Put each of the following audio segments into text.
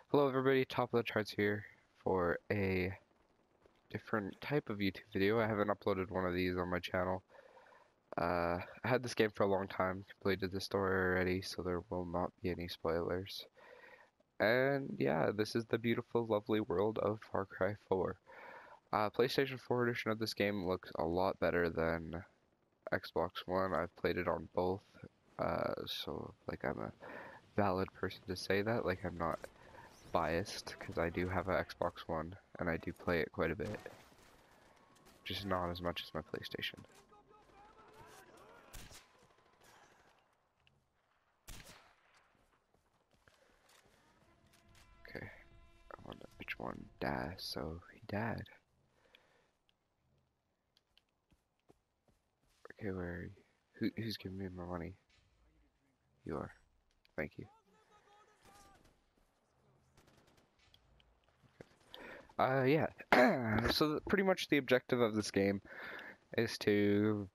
Hello everybody, top of the charts here for a different type of YouTube video. I haven't uploaded one of these on my channel. I had this game for a long time, completed the story already, so there will not be any spoilers. And yeah, this is the beautiful, lovely world of Far Cry 4. PlayStation 4 edition of this game looks a lot better than Xbox One. I've played it on both, so like I'm a valid person to say that, like I'm not biased because I do have an Xbox One and I do play it quite a bit, just not as much as my PlayStation. Okay, I wonder which one died, so he died. Okay, where are you? Who's giving me my money? You are. Thank you. Yeah. So pretty much the objective of this game is to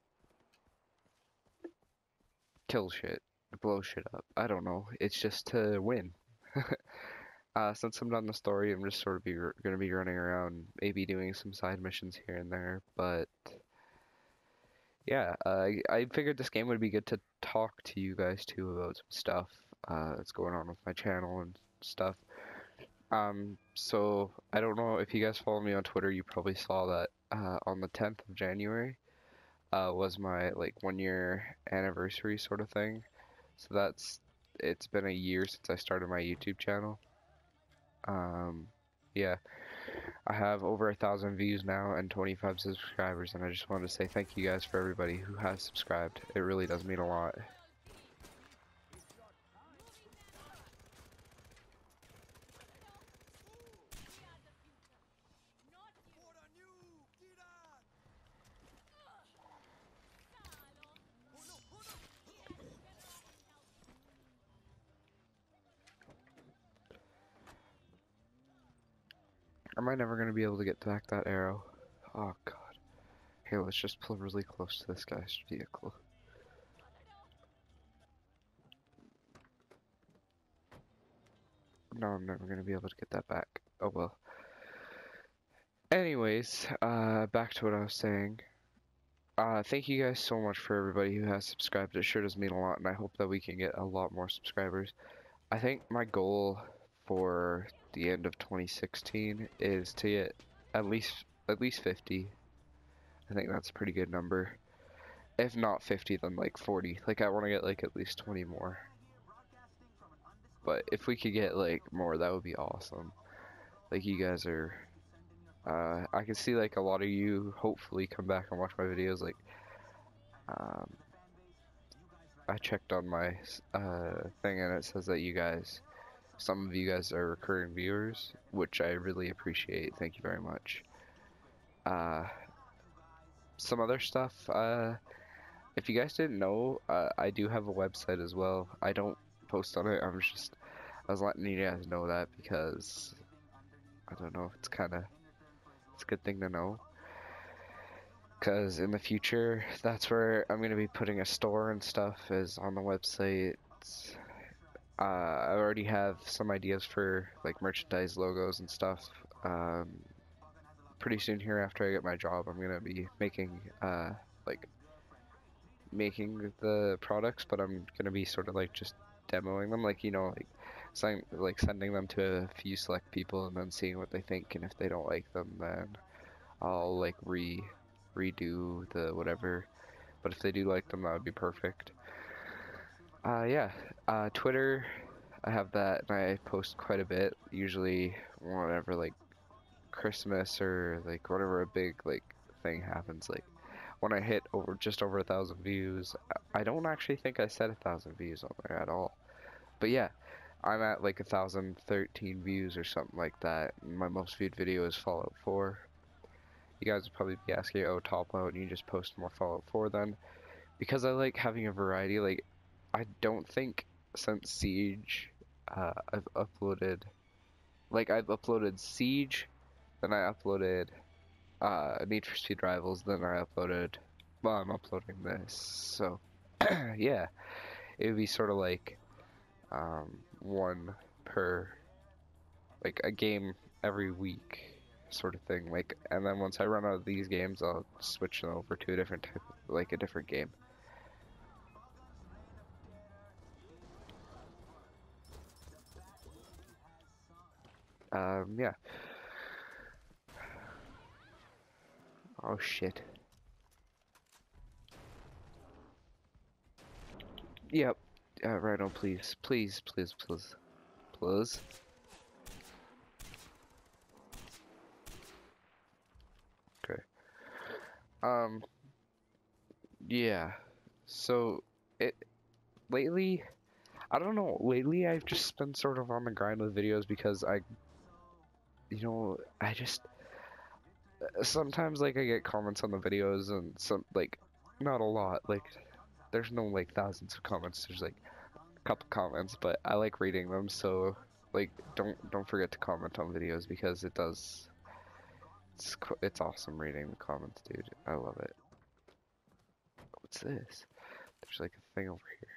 kill shit, blow shit up. I don't know. It's just to win. Since I'm done the story, I'm just sort of gonna be running around, maybe doing some side missions here and there, but yeah, I figured this game would be good to talk to you guys too about some stuff that's going on with my channel and stuff. So I don't know if you guys follow me on Twitter, you probably saw that on the 10th of January was my like 1 year anniversary sort of thing. So it's been a year since I started my YouTube channel. Yeah, I have over 1,000 views now and 25 subscribers, and I just wanted to say thank you guys for everybody who has subscribed. It really does mean a lot. Am I never going to be able to get back that arrow? Oh god. Hey, let's just pull really close to this guy's vehicle. No, I'm never going to be able to get that back. Oh well. Anyways, back to what I was saying. Thank you guys so much for everybody who has subscribed. It sure does mean a lot, and I hope that we can get a lot more subscribers. I think my goal for the end of 2016 is to get at least 50. I think that's a pretty good number. If not 50, then like 40. Like I want to get like at least 20 more. But if we could get like more, that would be awesome. Like you guys are, I can see like a lot of you hopefully come back and watch my videos. Like, um, I checked on my thing and it says that some of you guys are recurring viewers, which I really appreciate. Thank you very much. Uh, some other stuff. If you guys didn't know, I do have a website as well. I don't post on it. I was letting you guys know that because I don't know. It's a good thing to know. Because in the future, that's where I'm gonna be putting a store and stuff is on the website. I already have some ideas for like merchandise logos and stuff. Pretty soon here after I get my job, I'm gonna be like making the products, but I'm gonna be sort of like just demoing them, like sending them to a few select people and then seeing what they think, and if they don't like them, then I'll like redo the whatever. But if they do like them, that would be perfect. Yeah. Twitter, I have that, and I post quite a bit. Usually, whenever like Christmas or like whatever a big like thing happens, like when I hit just over 1,000 views. I don't actually think I said 1,000 views on there at all. But yeah, I'm at like 1,013 views or something like that. And my most viewed video is Fallout 4. You guys would probably be asking, oh, top out, and you just post more Fallout 4 then. Because I like having a variety, like, I don't think since Siege, I've uploaded Siege, then I uploaded Need for Speed Rivals, then well, I'm uploading this, so, yeah, it would be sort of like, one per like a game every week, sort of thing. Like, and then once I run out of these games, I'll switch them over to a different type, like a different game. Yeah. Oh shit. Yep. Rhino, please, please, please, please, please. Okay. Yeah. So, it lately, I don't know. Lately, I've just been sort of on the grind with videos because I just sometimes like I get comments on the videos and some like not a lot. Like, there's no like thousands of comments. There's like a couple comments, but I like reading them. So, like, don't forget to comment on videos because it does. It's awesome reading the comments, dude. I love it. What's this? There's like a thing over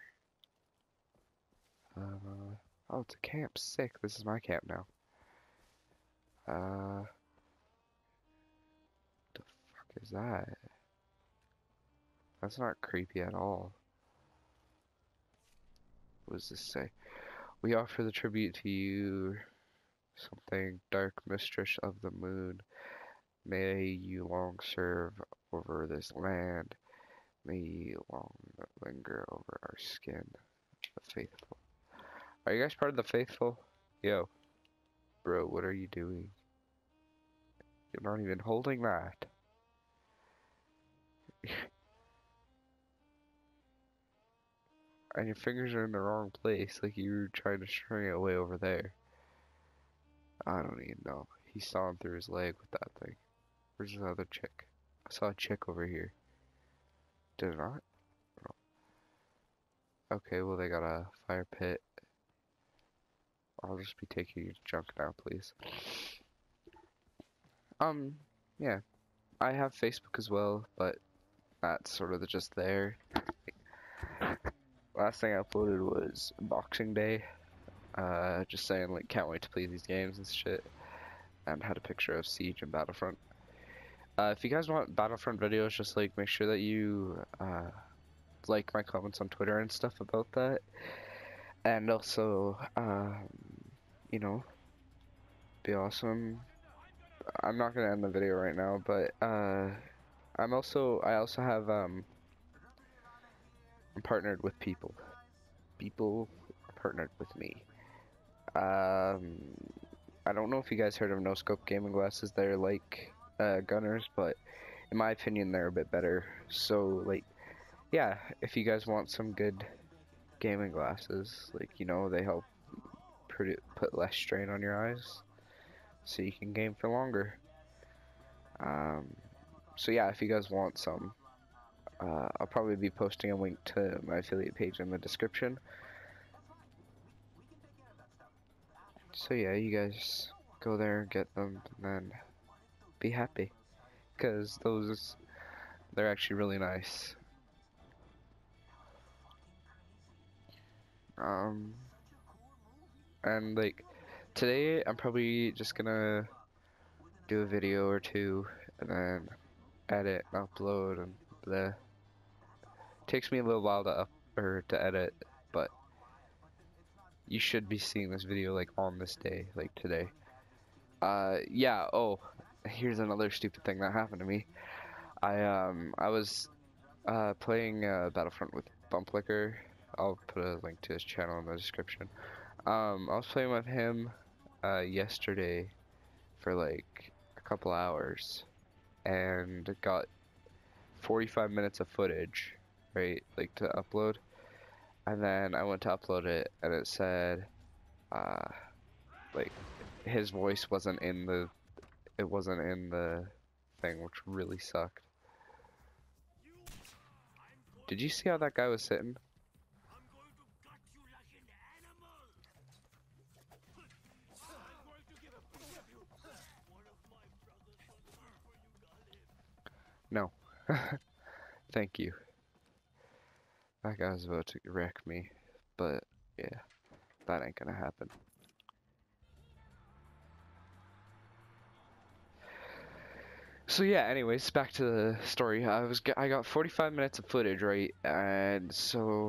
here. Oh, it's a camp. Sick. This is my camp now. The fuck is that? That's not creepy at all. What does this say? We offer the tribute to you, something dark mistress of the moon. May you long serve over this land. May you long linger over our skin. The faithful. Are you guys part of the faithful? Yo, bro, what are you doing? You're not even holding that. And your fingers are in the wrong place, like you're trying to string it away over there. I don't even know. He saw him through his leg with that thing. Where's the other chick? I saw a chick over here. Did it not? No. Okay, well they got a fire pit. I'll just be taking you to junk now, please. Yeah. I have Facebook as well, but that's sort of just there. Last thing I uploaded was Boxing Day. Just saying, like, can't wait to play these games and shit. And had a picture of Siege and Battlefront. If you guys want Battlefront videos, just, like, make sure that you, like my comments on Twitter and stuff about that. And also, you know, be awesome. I'm not gonna end the video right now, but, I also have, I'm partnered with people. People are partnered with me. I don't know if you guys heard of No Scope gaming glasses. They're like Gunners, but in my opinion, they're a bit better. So, like, yeah, if you guys want some good gaming glasses, like, you know, they help put less strain on your eyes, so you can game for longer. So yeah, if you guys want some, I'll probably be posting a link to my affiliate page in the description. So yeah, you guys go there and get them, and then be happy, because they're actually really nice. And like today, I'm probably just gonna do a video or two, and then edit and upload and bleh. Takes me a little while to edit, but you should be seeing this video like on this day, like today. Yeah. Oh, here's another stupid thing that happened to me. I was playing Battlefront with Bumplicker. I'll put a link to his channel in the description. I was playing with him yesterday for like a couple hours and got 45 minutes of footage, right, like to upload. And then I went to upload it and it said like his voice wasn't in the thing, which really sucked. Did you see how that guy was sitting? No. Thank you. That guy was about to wreck me, but yeah, that ain't gonna happen. So yeah, anyways, back to the story. I got 45 minutes of footage, right? And so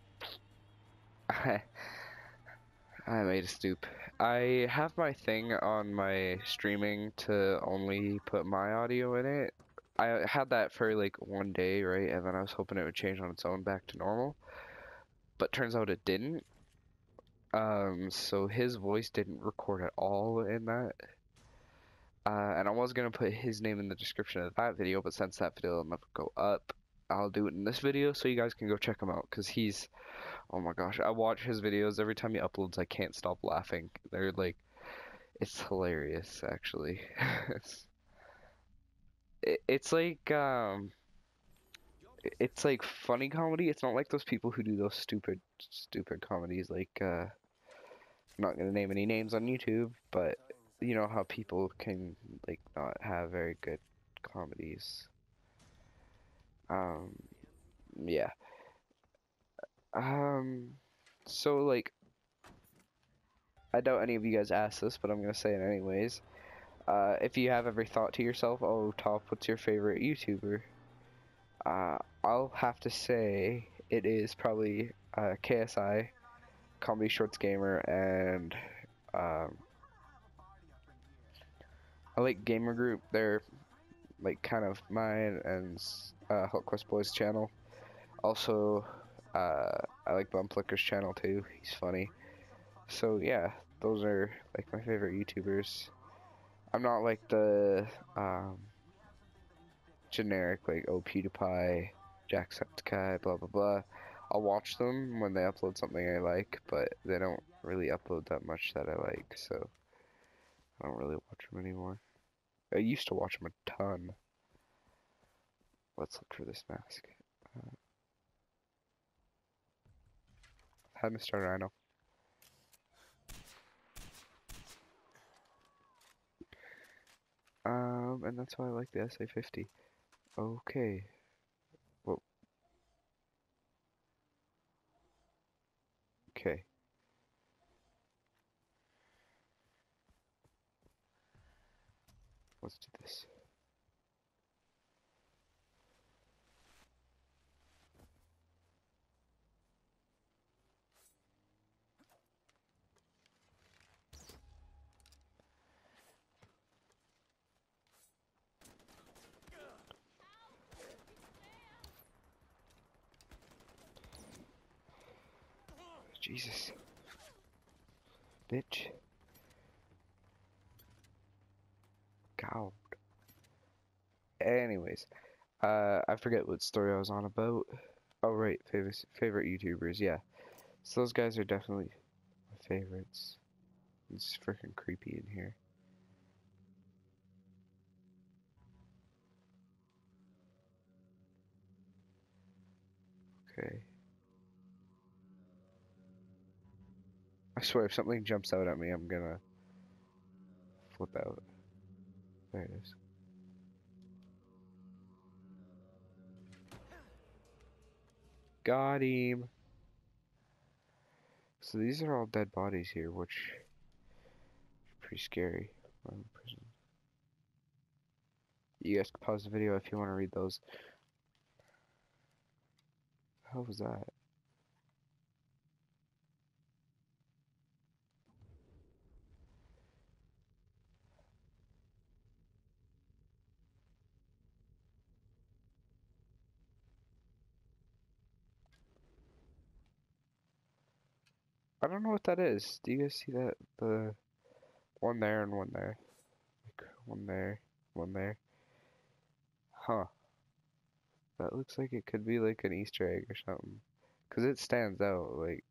I made a stoop. I have my thing on my streaming to only put my audio in it. I had that for like 1 day, right? And then I was hoping it would change on its own back to normal, but turns out it didn't. So his voice didn't record at all in that. And I was gonna put his name in the description of that video, but since that video will never go up, I'll do it in this video so you guys can go check him out, because he's, oh my gosh, I watch his videos every time he uploads. I can't stop laughing. They're like, it's hilarious actually. It's like it's like funny comedy. It's not like those people who do those stupid comedies like I'm not gonna name any names on YouTube, but you know how people can like not have very good comedies. Um, yeah. Um, so like, I doubt any of you guys asked this, but I'm gonna say it anyways. If you have ever thought to yourself, oh, Top, what's your favorite YouTuber? I'll have to say it is probably KSI, Comedy Shorts Gamer, and um, I like Gamer Group. They're like kind of mine and Hot Quest Boys channel. Also, I like Bumplicker's channel too. He's funny. So yeah, those are like my favorite YouTubers. I'm not like the generic like oh PewDiePie, Jacksepticeye, blah blah blah. I'll watch them when they upload something I like, but they don't really upload that much that I like, so I don't really watch them anymore. I used to watch them a ton. Let's look for this mask. Hi, Mr. Rhino. And that's why I like the SA-50. Okay. Well, okay. Let's do this. Jesus. Bitch. God. Anyways, I forget what story I was on about. Oh, right, favorite YouTubers, yeah. So those guys are definitely my favorites. It's freaking creepy in here. Okay. I swear, if something jumps out at me, I'm gonna flip out. There it is. Got him! So these are all dead bodies here, which is pretty scary. Prison. You guys can pause the video if you want to read those. How was that? I don't know what that is. Do you guys see that? The one there and one there. Like, one there, one there. Huh. That looks like it could be like an Easter egg or something. 'Cause it stands out, like.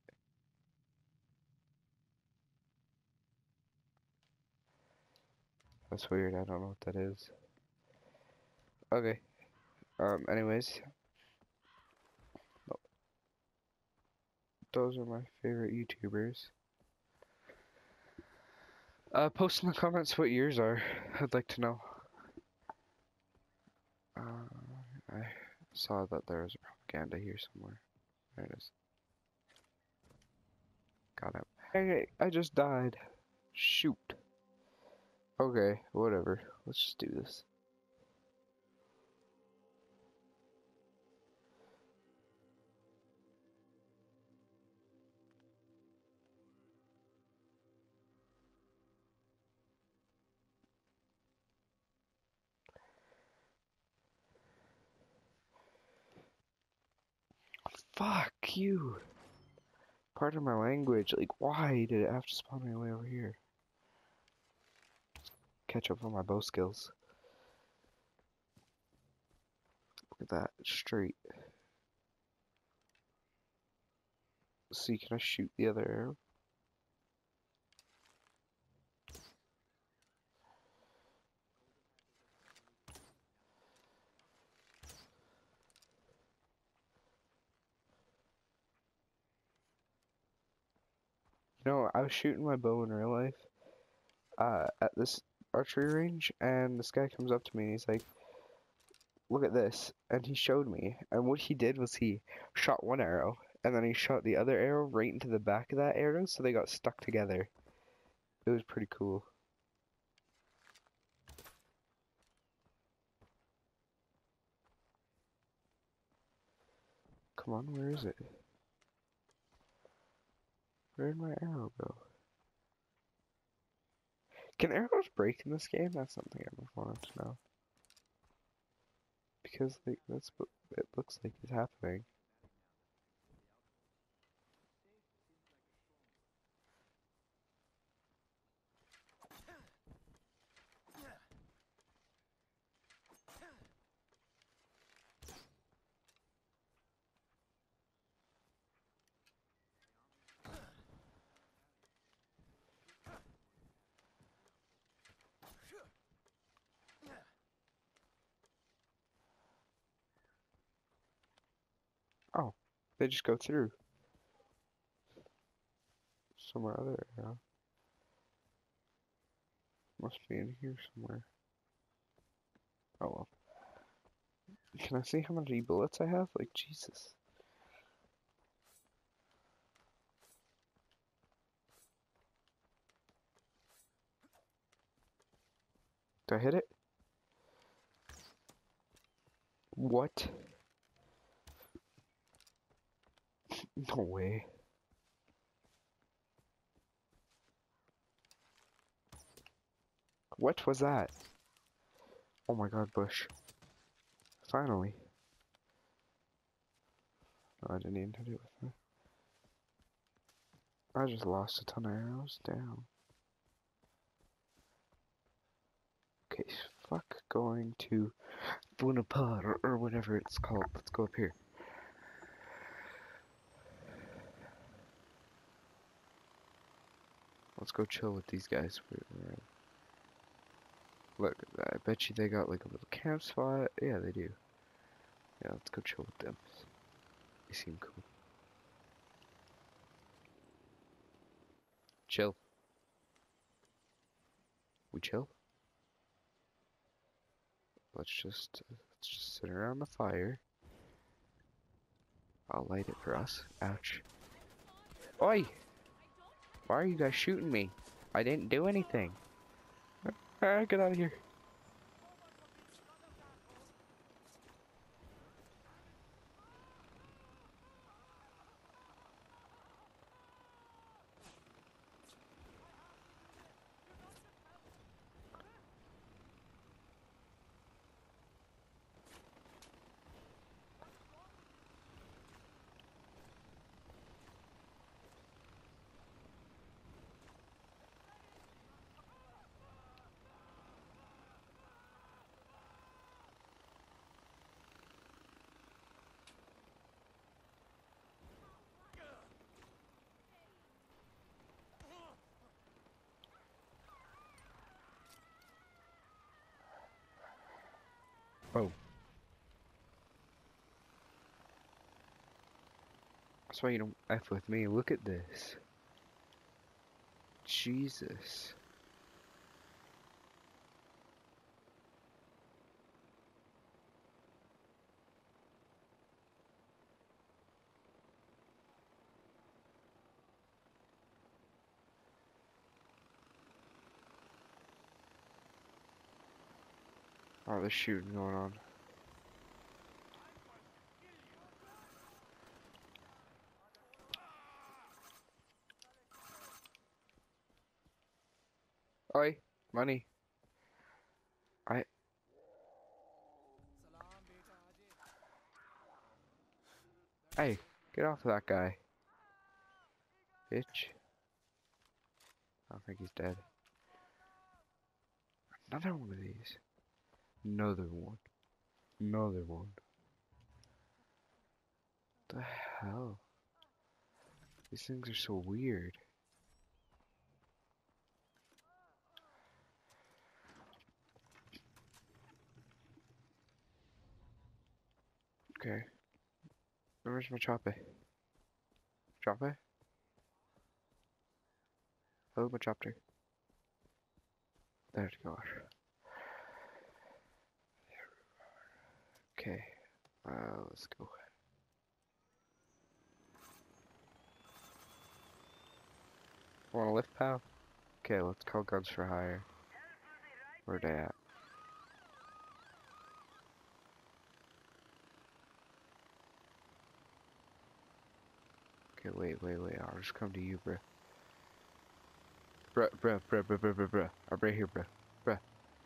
That's weird, I don't know what that is. Okay. Anyways. Those are my favorite YouTubers. Post in the comments what yours are. I'd like to know. I saw that there was propaganda here somewhere. There it is. Got it. Hey, I just died. Shoot. Okay, whatever. Let's just do this. Fuck you. Pardon my language. Like, why did it have to spawn me way over here? Catch up on my bow skills. Look at that. Straight. See, can I shoot the other arrow? You know, I was shooting my bow in real life at this archery range, and this guy comes up to me and he's like, look at this. And he showed me. And what he did was he shot one arrow, and then he shot the other arrow right into the back of that arrow, so they got stuck together. It was pretty cool. Come on, where is it? Where did my arrow go? Can arrows break in this game? That's something I've wanted to know. Because like that's what it looks like is happening. Oh, they just go through. Somewhere other arrow. Must be in here somewhere. Oh well. Can I see how many bullets I have? Like, Jesus. Did I hit it? What? No way. What was that? Oh my god, Bush. Finally. No, I didn't even hit it with me. I just lost a ton of arrows. Damn. Okay, fuck going to Bunapad or whatever it's called. Let's go up here. Let's go chill with these guys. Look, I bet you they got like a little camp spot. Yeah, they do. Yeah, let's go chill with them. They seem cool. Chill. We chill? Let's just sit around the fire. I'll light it for us. Ouch. Oi! Why are you guys shooting me? I didn't do anything. Ah, get out of here. Oh. That's why you don't F with me. Look at this. Jesus. Oh, there's shooting going on. Oi, money. Hey, Get off of that guy. Bitch. I don't think he's dead. Another one of these. Another one. Another one. What the hell? These things are so weird. Okay. Where's my choppy? Choppy? Hello, my chopper. There you are. Okay. Let's go. Want to lift, pal? Okay, let's call guns for hire. Where they at? Okay, wait. I'll just come to you, bruh. Bruh. I'm right here, bruh. Bruh.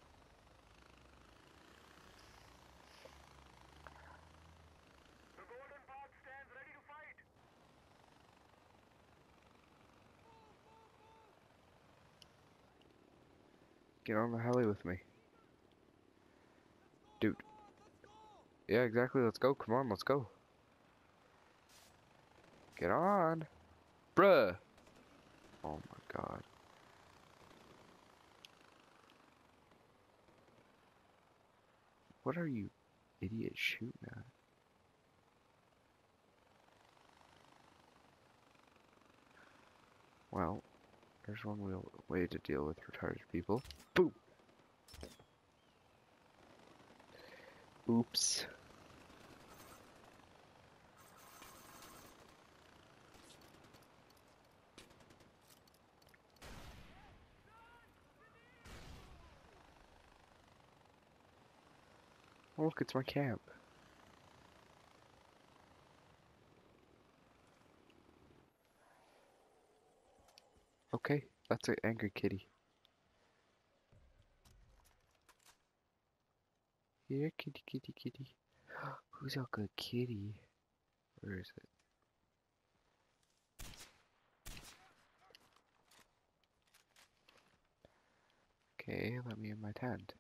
Get on the heli with me. Dude. Yeah, exactly. Let's go. Come on, let's go. Get on. Bruh. Oh my god. What are you idiot shooting at? Well, there's one way to deal with retarded people. Boom! Oops. Oh, look, it's my camp. Okay, that's an angry kitty. Here, kitty. Who's a good kitty? Where is it? Okay, let me in my tent.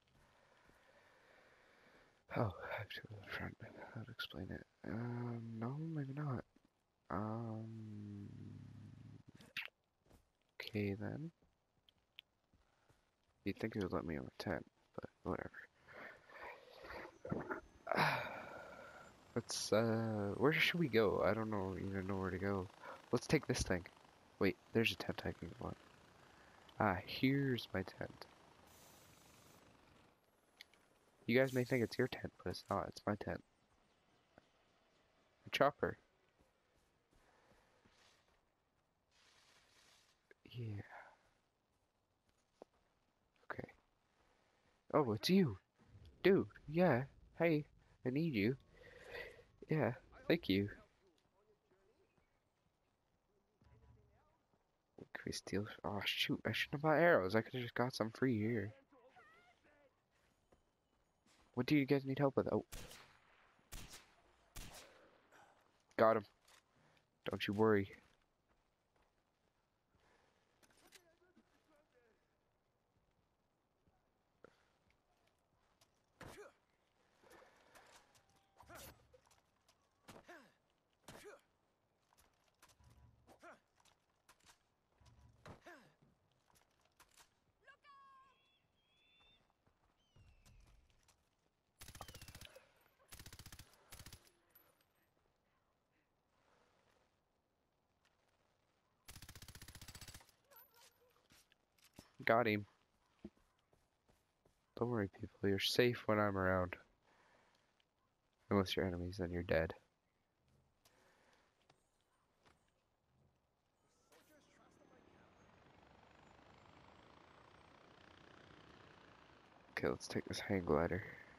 Oh, I have to go to the front. How to explain it? No, maybe not. Okay then. You'd think it would let me in the tent, but whatever. Let's, where should we go? I don't even know where to go. Let's take this thing. Wait, there's a tent I can go on. Ah, here's my tent. You guys may think it's your tent, but it's not. It's my tent. A chopper. Yeah. Okay. Oh, it's you. Dude, yeah. Hey, I need you. Yeah, thank you. Can we steal? Oh, shoot. I shouldn't have bought arrows. I could have just got some free here. What do you guys need help with? Oh. Got him. Don't you worry. Got him. Don't worry, people. You're safe when I'm around. Unless you're enemies, then you're dead. Okay, let's take this hang glider.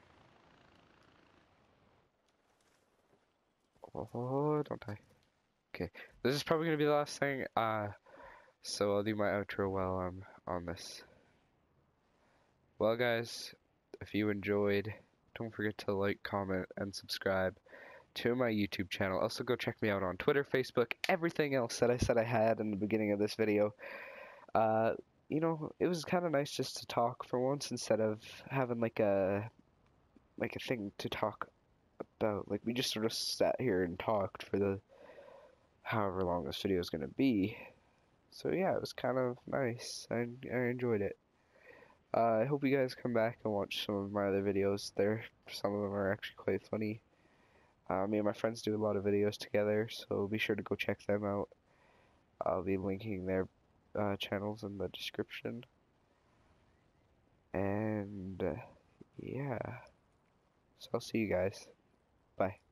Oh, don't die. Okay, this is probably gonna be the last thing. So I'll do my outro while I'm on this. Well, guys, if you enjoyed, don't forget to like, comment, and subscribe. to my YouTube channel. Also, go check me out on Twitter, Facebook, everything else that I said I had in the beginning of this video. Uh, you know, it was kind of nice just to talk for once instead of having like a thing to talk about. Like we just sort of sat here and talked for the however long this video is gonna be. So yeah, it was kind of nice. I enjoyed it. I hope you guys come back and watch some of my other videos. Some of them are actually quite funny. Me and my friends do a lot of videos together, so be sure to go check them out. I'll be linking their channels in the description. And yeah, so I'll see you guys. Bye.